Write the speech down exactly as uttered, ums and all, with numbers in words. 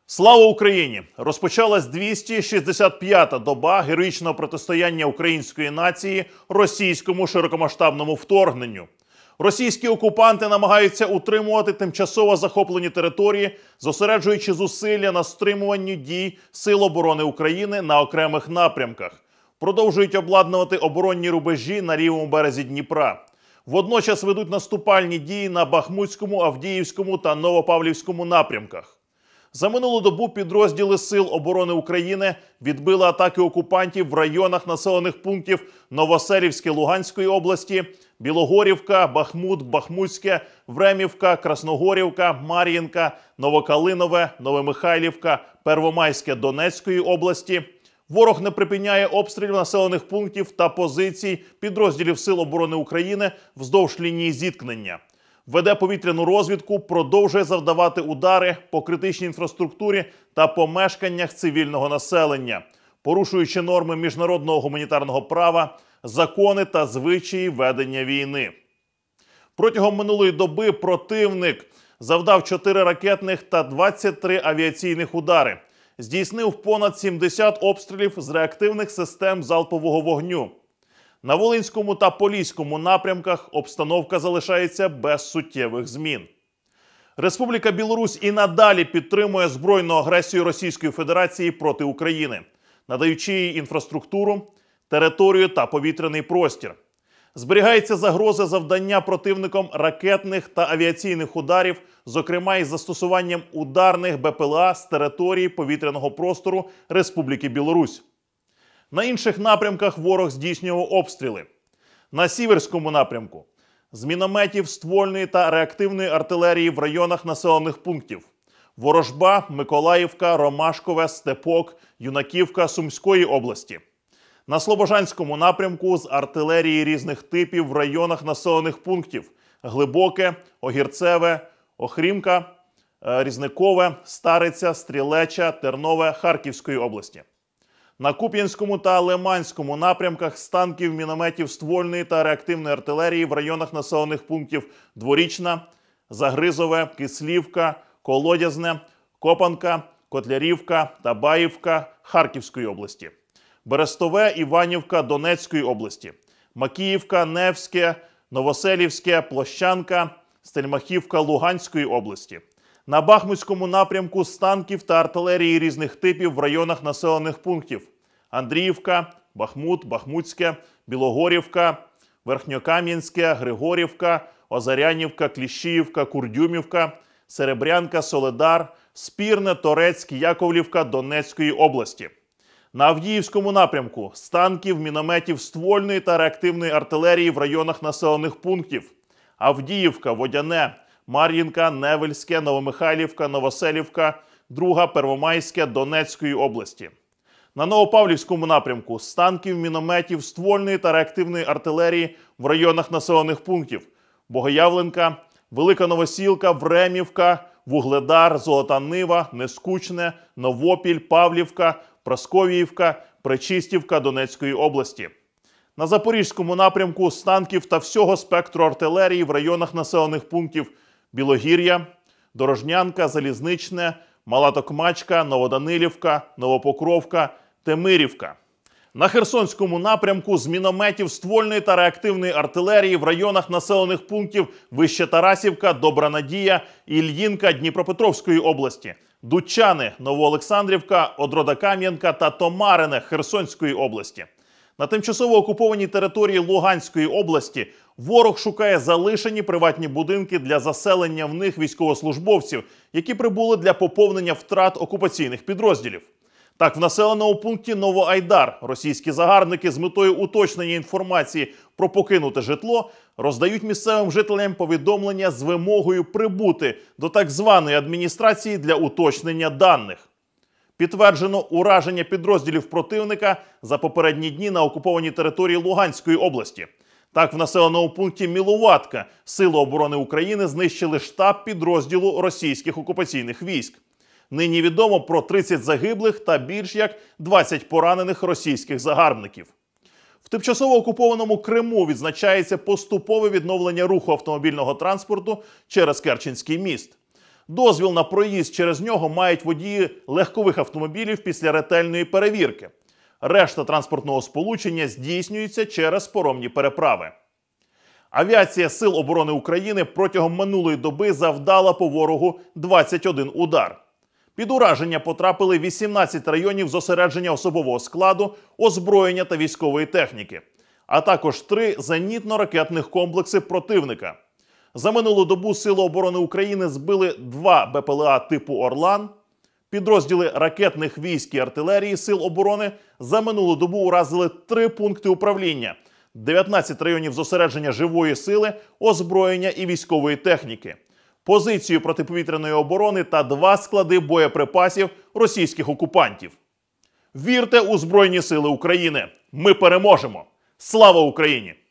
Слава Україні! Розпочалась двісті шістдесят п'ята доба героїчного протистояння української нації російському широкомасштабному вторгненню. Російські окупанти намагаються утримувати тимчасово захоплені території, зосереджуючи зусилля на стримуванні дій Сил оборони України на окремих напрямках. Продовжують обладнувати оборонні рубежі на лівому березі Дніпра. Водночас ведуть наступальні дії на Бахмутському, Авдіївському та Новопавлівському напрямках. За минулу добу підрозділи Сил оборони України відбили атаки окупантів в районах населених пунктів Новоселівське Луганської області, Білогорівка, Бахмут, Бахмутське, Времівка, Красногорівка, Мар'їнка, Новокалинове, Новомихайлівка, Первомайське Донецької області. Ворог не припиняє обстрілів населених пунктів та позицій підрозділів Сил оборони України вздовж лінії зіткнення. Веде повітряну розвідку, продовжує завдавати удари по критичній інфраструктурі та помешканнях цивільного населення, порушуючи норми міжнародного гуманітарного права, закони та звичаї ведення війни. Протягом минулої доби противник завдав чотири ракетних та двадцять три авіаційних удари, здійснив понад сімдесят обстрілів з реактивних систем залпового вогню. На Волинському та Поліському напрямках обстановка залишається без суттєвих змін. Республіка Білорусь і надалі підтримує збройну агресію Російської Федерації проти України, надаючи їй інфраструктуру, територію та повітряний простір. Зберігається загроза завдання противником ракетних та авіаційних ударів, зокрема із застосуванням ударних Бе Пе Ел А з території повітряного простору Республіки Білорусь. На інших напрямках ворог здійснював обстріли. На Сіверському напрямку – з мінометів, ствольної та реактивної артилерії в районах населених пунктів Ворожба, Миколаївка, Ромашкове, Степок, Юнаківка Сумської області. На Слобожанському напрямку – з артилерії різних типів в районах населених пунктів Глибоке, Огірцеве, Охрімка, Різникове, Стариця, Стрілеча, Тернове Харківської області. На Куп'янському та Лиманському напрямках з танків, мінометів, ствольної та реактивної артилерії в районах населених пунктів Дворічна, Загризове, Кислівка, Колодязне, Копанка, Котлярівка та Баївка Харківської області. Берестове, Іванівка Донецької області. Макіївка, Невське, Новоселівське, Площанка, Стельмахівка Луганської області. На Бахмутському напрямку з танків та артилерії різних типів в районах населених пунктів Андріївка, Бахмут, Бахмутське, Білогорівка, Верхньокам'янське, Григорівка, Озарянівка, Кліщіївка, Курдюмівка, Серебрянка, Соледар, Спірне, Торецьк, Яковлівка Донецької області. На Авдіївському напрямку з танків, мінометів, ствольної та реактивної артилерії в районах населених пунктів Авдіївка, Водяне, Мар'їнка, Невельське, Новомихайлівка, Новоселівка, Друга, Первомайське Донецької області. На Новопавлівському напрямку з танків, мінометів, ствольної та реактивної артилерії в районах населених пунктів Богоявленка, Велика Новосілка, Времівка, Вугледар, Золота Нива, Нескучне, Новопіль, Павлівка, Прасковіївка, Пречистівка Донецької області. На Запорізькому напрямку з танків та всього спектру артилерії в районах населених пунктів Білогір'я, Дорожнянка, Залізничне, Мала Токмачка, Новоданилівка, Новопокровка, Темирівка. На Херсонському напрямку з мінометів, ствольної та реактивної артилерії в районах населених пунктів Вище Тарасівка, Добра Надія, Ільїнка Дніпропетровської області, Дудчани, Новоолександрівка, Одродокам'янка та Томарине Херсонської області. На тимчасово окупованій території Луганської області ворог шукає залишені приватні будинки для заселення в них військовослужбовців, які прибули для поповнення втрат окупаційних підрозділів. Так, в населеному пункті Новоайдар російські загарбники з метою уточнення інформації про покинуте житло роздають місцевим жителям повідомлення з вимогою прибути до так званої адміністрації для уточнення даних. Підтверджено ураження підрозділів противника за попередні дні на окупованій території Луганської області. Так, в населеному пункті Мілуватка Сили оборони України знищили штаб підрозділу російських окупаційних військ. Нині відомо про тридцять загиблих та більш як двадцять поранених російських загарбників. В тимчасово окупованому Криму відзначається поступове відновлення руху автомобільного транспорту через Керченський міст. Дозвіл на проїзд через нього мають водії легкових автомобілів після ретельної перевірки. Решта транспортного сполучення здійснюється через паромні переправи. Авіація Сил оборони України протягом минулої доби завдала по ворогу двадцять один удар. Під ураження потрапили вісімнадцять районів зосередження особового складу, озброєння та військової техніки, а також три зенітно-ракетних комплекси противника. За минулу добу Сили оборони України збили два Б П Л А типу «Орлан». Підрозділи ракетних військ і артилерії Сил оборони за минулу добу уразили три пункти управління, дев'ятнадцять районів зосередження живої сили, озброєння і військової техніки, позицію протиповітряної оборони та два склади боєприпасів російських окупантів. Вірте у Збройні Сили України! Ми переможемо! Слава Україні!